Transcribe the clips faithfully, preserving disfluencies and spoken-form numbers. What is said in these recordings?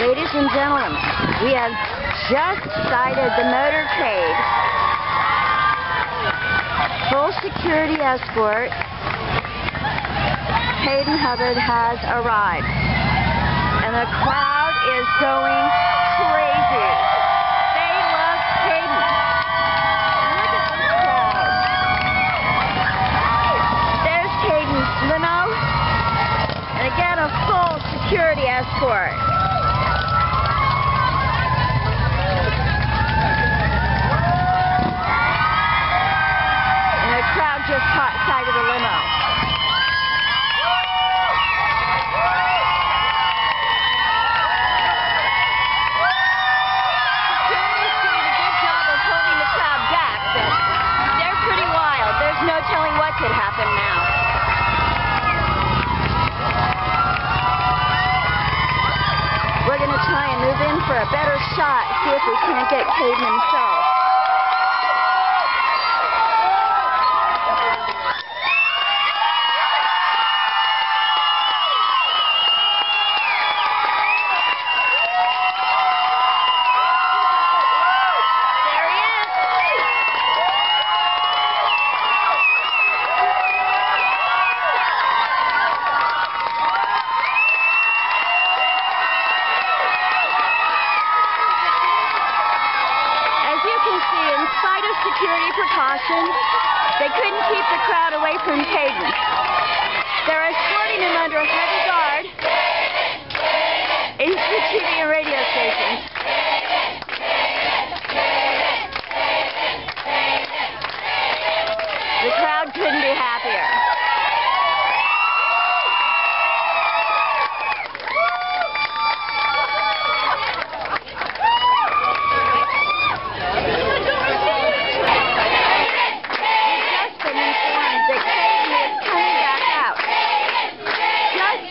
Ladies and gentlemen, we have just sighted the motorcade. Full security escort. Cayden Hubbard has arrived. And the crowd is going crazy. They love Cayden. Look at this crowd. There's Cayden's limo. And again, a full security escort. Just caught sight of the limo. Security's doing a good job of holding the crowd back, but they're pretty wild. There's no telling what could happen now. We're going to try and move in for a better shot, see if we can't get Cayden himself. In spite of security precautions, they couldn't keep the crowd away from Cayden. They're escorting him under heavy guard into the T V and radio stations. The crowd couldn't be happier. Just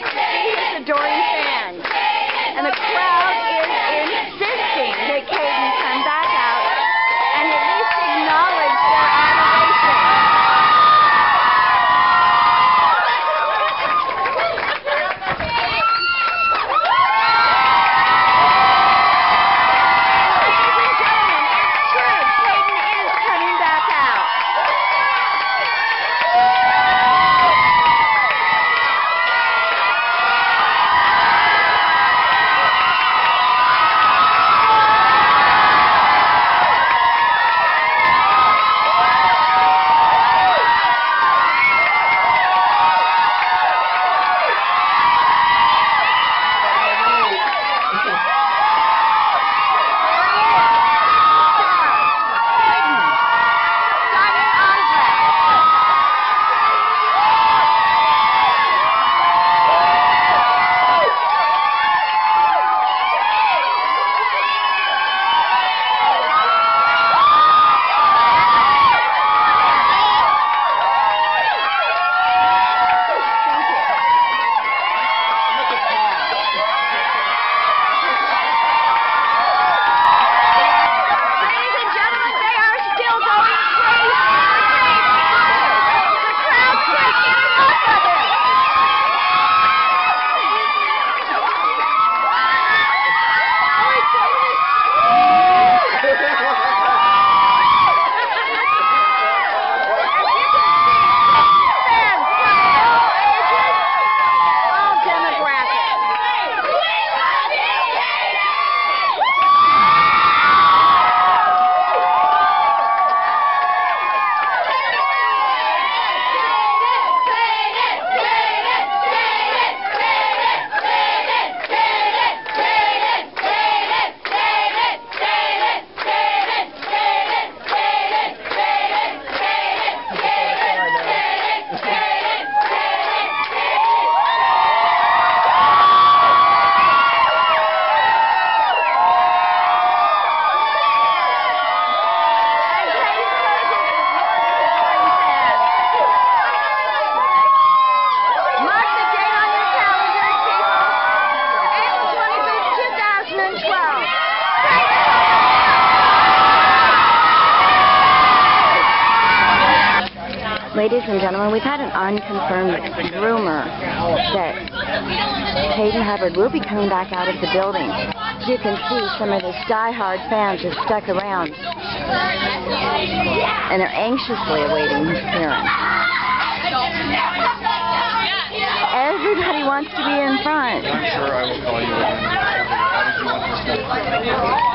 Ladies and gentlemen, we've had an unconfirmed rumor that Cayden Hubbard will be coming back out of the building. As you can see, some of his die-hard fans have stuck around and are anxiously awaiting his appearance. Everybody wants to be in front. I'm sure I will call you again. How did you want this done?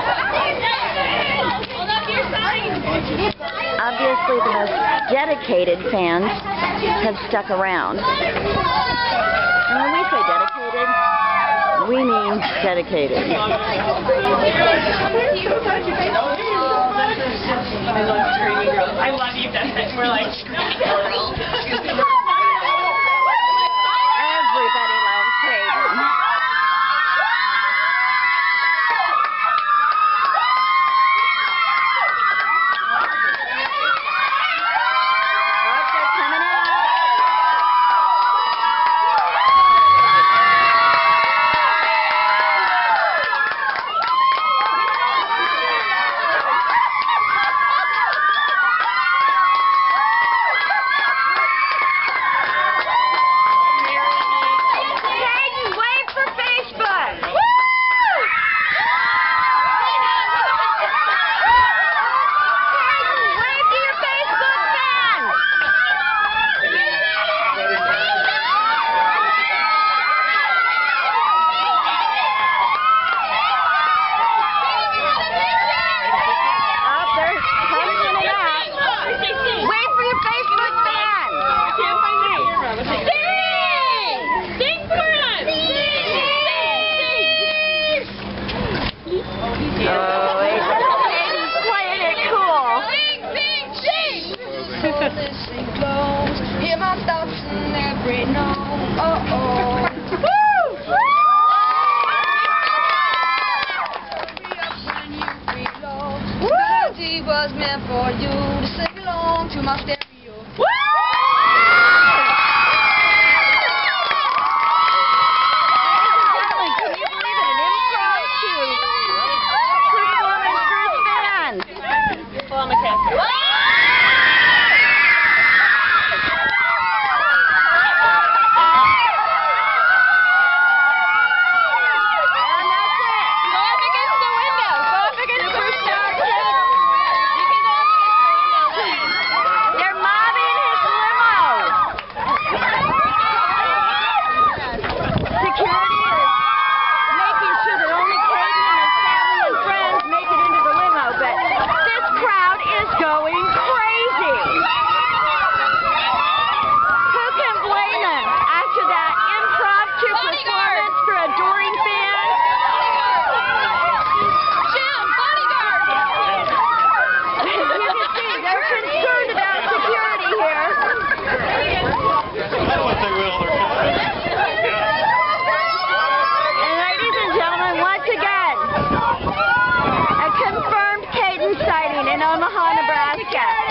Obviously, the most dedicated fans have stuck around. And when we say dedicated, we mean dedicated. I love screaming girls. I love you, Beth. We're like screaming girls. Everybody loves Cayden. Hear my thoughts in every note. Oh oh. Woo! The melody was meant for you to sing along to my stereo. Woo! Can you believe it? An impromptu performance for his fans. Pull on the casket. In Omaha, Nebraska.